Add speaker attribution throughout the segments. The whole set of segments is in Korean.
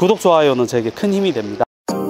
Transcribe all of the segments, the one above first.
Speaker 1: 구독, 좋아요는 저에게 큰 힘이 됩니다.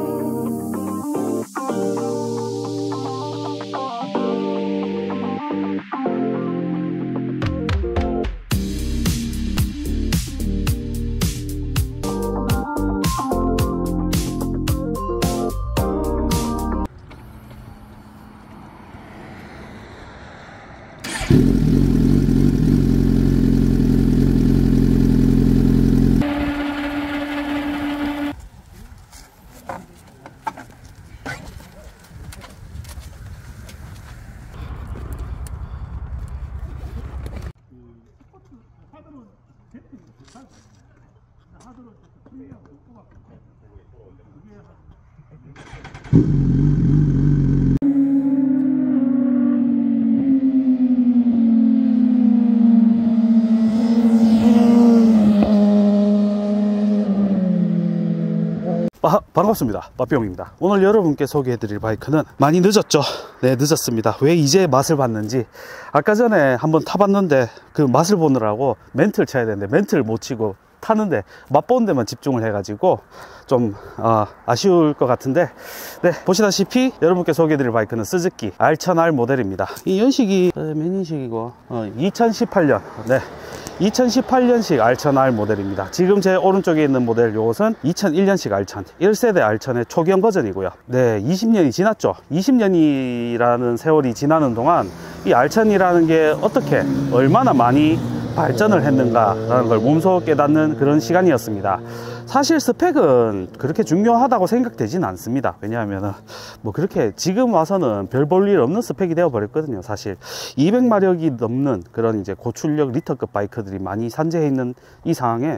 Speaker 1: 반갑습니다. 빠삐용입니다. 오늘 여러분께 소개해드릴 바이크는 많이 늦었죠. 네, 늦었습니다. 왜 이제 맛을 봤는지, 아까 전에 한번 타봤는데 그 맛을 보느라고 멘트를 쳐야 되는데 멘트를 못 치고 타는데 맛보는 데만 집중을 해가지고 좀 아쉬울 것 같은데, 네, 보시다시피 여러분께 소개해드릴 바이크는 스즈키 R1000R 모델입니다. 이 연식이 몇 년식이고 2018년, 네, 2018년식 R1000R 모델입니다. 지금 제 오른쪽에 있는 모델 요것은 2001년식 R1000, 1세대 R1000의 초기형 버전이고요. 네, 20년이 지났죠. 20년이라는 세월이 지나는 동안 이 R1000이라는 게 어떻게 얼마나 많이 발전을 했는가라는 걸 몸소 깨닫는 그런 시간이었습니다. 사실 스펙은 그렇게 중요하다고 생각되진 않습니다. 왜냐하면 뭐 그렇게 지금 와서는 별 볼 일 없는 스펙이 되어 버렸거든요. 사실 200마력이 넘는 그런 이제 고출력 리터급 바이크들이 많이 산재해 있는 이 상황에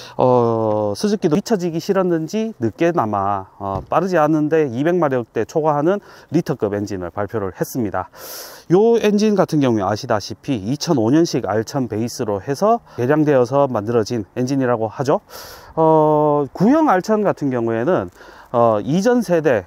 Speaker 1: 스즈키도 잊혀지기 싫었는지 늦게나마 빠르지 않은데 200마력대 초과하는 리터급 엔진을 발표를 했습니다. 요 엔진 같은 경우에 아시다시피 2005년식 R1000 베이스로 해서 개량되어서 만들어진 엔진이라고 하죠. 구형 R1000 같은 경우에는 이전 세대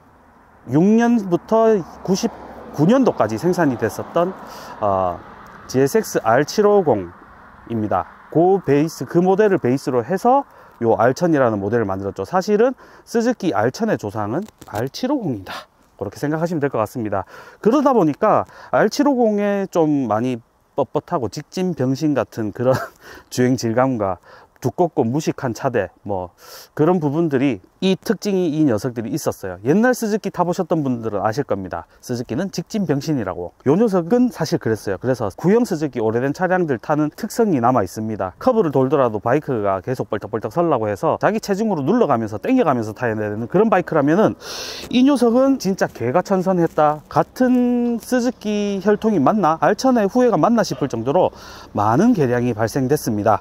Speaker 1: 96년부터 99년도까지 생산이 됐었던 GSX R750입니다. 그 모델을 베이스로 해서 요 R1000이라는 모델을 만들었죠. 사실은 스즈키 R1000의 조상은 R750이다, 그렇게 생각하시면 될 것 같습니다. 그러다 보니까 R750에 좀 많이 뻣뻣하고 직진병신 같은 그런 주행 질감과 두껍고 무식한 차대, 뭐 그런 부분들이, 이 특징이 이 녀석들이 있었어요. 옛날 스즈키 타보셨던 분들은 아실 겁니다. 스즈키는 직진병신이라고. 요 녀석은 사실 그랬어요. 그래서 구형 스즈키 오래된 차량들 타는 특성이 남아 있습니다. 커브를 돌더라도 바이크가 계속 벌떡벌떡 서려고 해서 자기 체중으로 눌러가면서 당겨가면서 타야 되는 그런 바이크라면은 이 녀석은 진짜 개가 천선했다, 같은 스즈키 혈통이 맞나, R1000의 후예가 맞나 싶을 정도로 많은 개량이 발생됐습니다.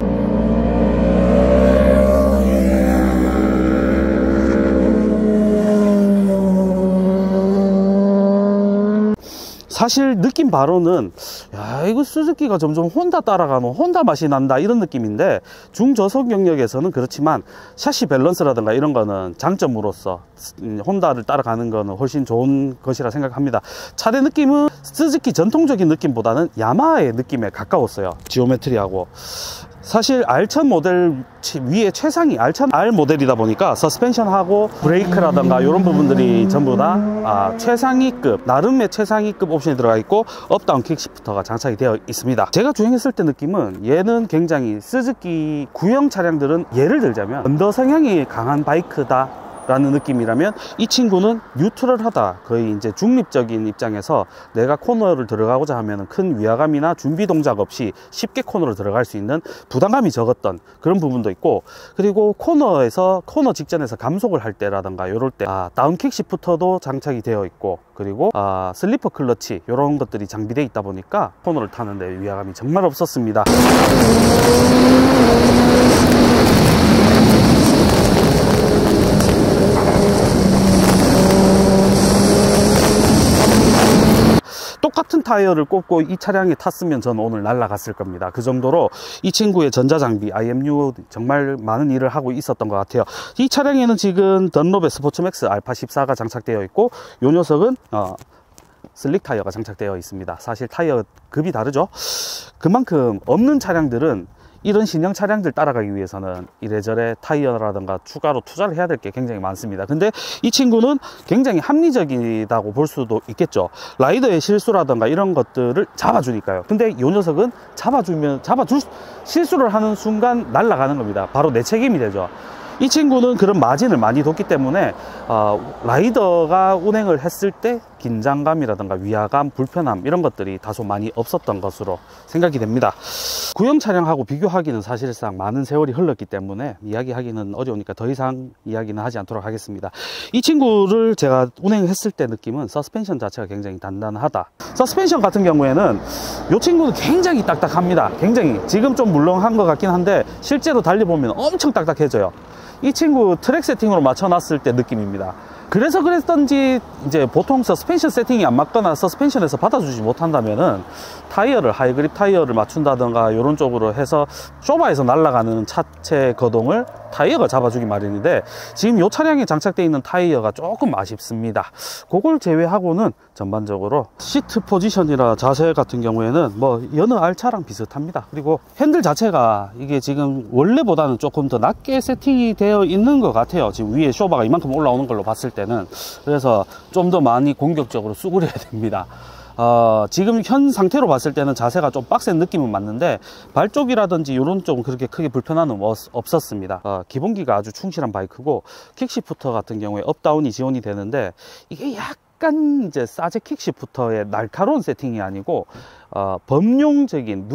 Speaker 1: 사실 느낌 바로는, 야, 이거 스즈키가 점점 혼다 따라가노, 혼다 맛이 난다, 이런 느낌인데, 중저속 영역에서는 그렇지만 샤시 밸런스라든가 이런 거는 장점으로서 혼다를 따라가는 거는 훨씬 좋은 것이라 생각합니다. 차대 느낌은 스즈키 전통적인 느낌보다는 야마하의 느낌에 가까웠어요. 지오메트리하고. 사실 R1000 모델 위에 최상위 R1000R 모델이다 보니까 서스펜션하고 브레이크라던가 이런 부분들이 전부 다 최상위급, 나름의 최상위급 옵션이 들어가 있고 업다운 킥시프터가 장착이 되어 있습니다. 제가 주행했을 때 느낌은, 얘는 굉장히 스즈키 구형 차량들은 예를 들자면 언더 성향이 강한 바이크다 라는 느낌이라면, 이 친구는 뉴트럴하다, 거의 이제 중립적인 입장에서 내가 코너를 들어가고자 하면 큰 위화감이나 준비 동작 없이 쉽게 코너로 들어갈 수 있는 부담감이 적었던 그런 부분도 있고, 그리고 코너 직전에서 감속을 할 때라든가 이럴 때 다운킥 시프터도 장착이 되어 있고, 그리고 슬리퍼 클러치 이런 것들이 장비되어 있다 보니까 코너를 타는데 위화감이 정말 없었습니다. 똑같은 타이어를 꼽고 이 차량에 탔으면 저는 오늘 날아갔을 겁니다. 그 정도로 이 친구의 전자장비 IMU 정말 많은 일을 하고 있었던 것 같아요. 이 차량에는 지금 던롭의 스포츠맥스 알파 14가 장착되어 있고, 이 녀석은 슬릭 타이어가 장착되어 있습니다. 사실 타이어 급이 다르죠. 그만큼 없는 차량들은 이런 신형 차량들 따라가기 위해서는 이래저래 타이어라든가 추가로 투자를 해야 될 게 굉장히 많습니다. 근데 이 친구는 굉장히 합리적이다고 볼 수도 있겠죠. 라이더의 실수라든가 이런 것들을 잡아주니까요. 근데 이 녀석은 실수를 하는 순간 날아가는 겁니다. 바로 내 책임이 되죠. 이 친구는 그런 마진을 많이 뒀기 때문에 라이더가 운행을 했을 때 긴장감이라든가 위화감, 불편함 이런 것들이 다소 많이 없었던 것으로 생각이 됩니다. 구형 차량하고 비교하기는 사실상 많은 세월이 흘렀기 때문에 이야기하기는 어려우니까 더 이상 이야기는 하지 않도록 하겠습니다. 이 친구를 제가 운행했을 때 느낌은 서스펜션 자체가 굉장히 단단하다. 서스펜션 같은 경우에는 이 친구는 굉장히 딱딱합니다. 굉장히 지금 좀 물렁한 것 같긴 한데 실제로 달려보면 엄청 딱딱해져요. 이 친구 트랙 세팅으로 맞춰놨을 때 느낌입니다. 그래서 그랬던지 이제 보통 서스펜션 세팅이 안 맞거나 서스펜션에서 받아주지 못한다면은 타이어를 하이그립 타이어를 맞춘다던가 이런 쪽으로 해서 쇼바에서 날아가는 차체 거동을 타이어가 잡아주기 마련인데 지금 이 차량에 장착되어 있는 타이어가 조금 아쉽습니다. 그걸 제외하고는 전반적으로 시트 포지션이나 자세 같은 경우에는 뭐 여느 알차랑 비슷합니다. 그리고 핸들 자체가 이게 지금 원래보다는 조금 더 낮게 세팅이 되어 있는 것 같아요. 지금 위에 쇼바가 이만큼 올라오는 걸로 봤을 때는. 그래서 좀 더 많이 공격적으로 수그려야 됩니다. 지금 현 상태로 봤을 때는 자세가 좀 빡센 느낌은 맞는데 발 쪽이라든지 이런 쪽은 그렇게 크게 불편함은 없었습니다. 기본기가 아주 충실한 바이크고 킥시프터 같은 경우에 업다운이 지원이 되는데 이게 약간 이제 사제 킥시프터의 날카로운 세팅이 아니고 범용적인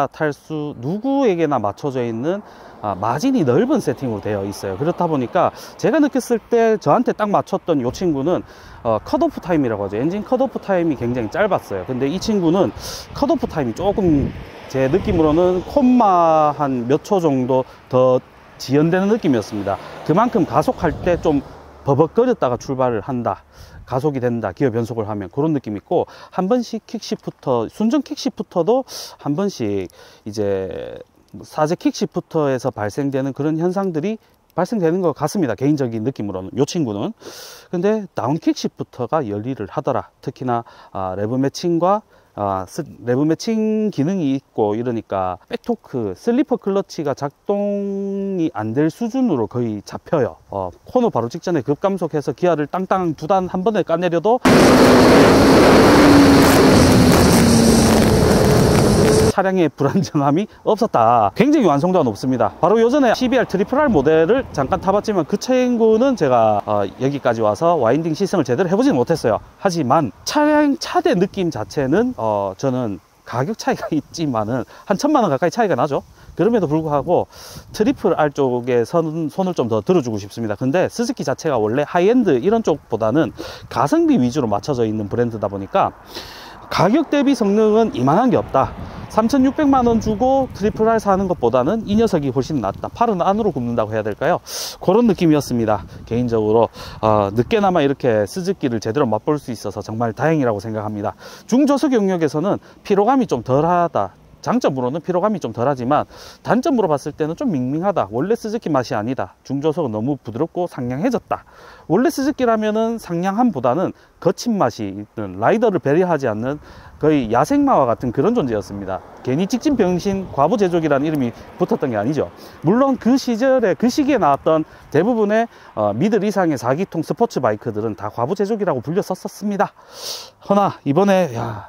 Speaker 1: 누구에게나 맞춰져 있는 마진이 넓은 세팅으로 되어 있어요. 그렇다 보니까 제가 느꼈을 때 저한테 딱 맞췄던 이 친구는 컷오프 타임이라고 하죠. 엔진 컷오프 타임이 굉장히 짧았어요. 근데 이 친구는 컷오프 타임이 조금 제 느낌으로는 콤마 한 몇 초 정도 더 지연되는 느낌이었습니다. 그만큼 가속할 때 좀 버벅거렸다가 출발을 한다, 가속이 된다, 기어 변속을 하면 그런 느낌이 있고, 한 번씩 킥시프터, 순정 킥시프터도 한 번씩 이제 사제 킥시프터에서 발생되는 그런 현상들이 발생되는 것 같습니다. 개인적인 느낌으로는 이 친구는. 근데 다운 킥시프터가 열일을 하더라. 특히나 레브 매칭과 레브 매칭 기능이 있고 이러니까 백토크, 슬리퍼 클러치가 작동이 안 될 수준으로 거의 잡혀요. 코너 바로 직전에 급감속해서 기아를 땅땅 두 단 한 번에 까내려도 차량의 불안정함이 없었다. 굉장히 완성도가 높습니다. 바로 요전에 CBR RRR 모델을 잠깐 타봤지만 그 친구는 제가 여기까지 와서 와인딩 시승을 제대로 해보지는 못했어요. 하지만 차량 차대 느낌 자체는 저는 가격 차이가 있지만은 한 1000만 원 가까이 차이가 나죠. 그럼에도 불구하고 RRR 쪽에 손을 좀 더 들어주고 싶습니다. 근데 스즈키 자체가 원래 하이엔드 이런 쪽보다는 가성비 위주로 맞춰져 있는 브랜드다 보니까 가격 대비 성능은 이만한 게 없다. 3,600만 원 주고 RRR 사는 것보다는 이 녀석이 훨씬 낫다. 팔은 안으로 굽는다고 해야 될까요? 그런 느낌이었습니다. 개인적으로 늦게나마 이렇게 스즈키를 제대로 맛볼 수 있어서 정말 다행이라고 생각합니다. 중저속 영역에서는 피로감이 좀 덜하다. 장점으로는 피로감이 좀 덜하지만 단점으로 봤을 때는 좀 밍밍하다. 원래 스즈키 맛이 아니다. 중저속은 너무 부드럽고 상냥해졌다. 원래 스즈키라면은 상냥함보다는 거친 맛이 있는, 라이더를 배려하지 않는 거의 야생마와 같은 그런 존재였습니다. 괜히 직진 병신 과부 제조기라는 이름이 붙었던 게 아니죠. 물론 그 시절에 그 시기에 나왔던 대부분의 미들 이상의 4기통 스포츠 바이크들은 다 과부 제조기라고 불렸었습니다. 허나 이번에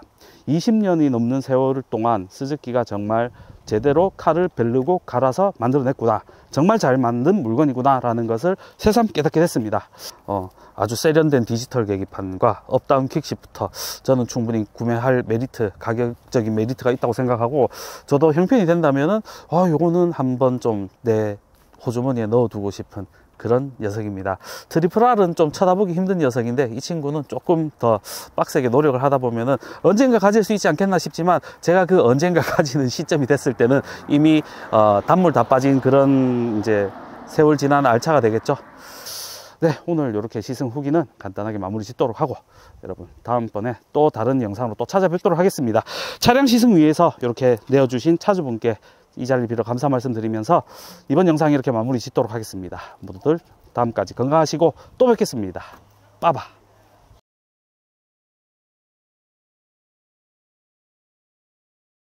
Speaker 1: 20년이 넘는 세월 동안 스즈키가 정말 제대로 칼을 베르고 갈아서 만들어냈구나, 정말 잘 만든 물건이구나 라는 것을 새삼 깨닫게 됐습니다. 아주 세련된 디지털 계기판과 업다운 킥시프터, 저는 충분히 구매할 메리트, 가격적인 메리트가 있다고 생각하고, 저도 형편이 된다면은 요거는 한번 좀 내 호주머니에 넣어두고 싶은 그런 녀석입니다. RRR은 좀 쳐다보기 힘든 녀석인데 이 친구는 조금 더 빡세게 노력을 하다 보면은 언젠가 가질 수 있지 않겠나 싶지만, 제가 그 언젠가 가지는 시점이 됐을 때는 이미 단물 다 빠진 그런 이제 세월 지난 알차가 되겠죠. 네, 오늘 이렇게 시승 후기는 간단하게 마무리 짓도록 하고, 여러분 다음번에 또 다른 영상으로 또 찾아뵙도록 하겠습니다. 차량 시승 위해서 이렇게 내어주신 차주분께 이 자리를 빌어 감사 말씀드리면서 이번 영상 이렇게 마무리 짓도록 하겠습니다. 모두들 다음까지 건강하시고 또 뵙겠습니다. 빠바.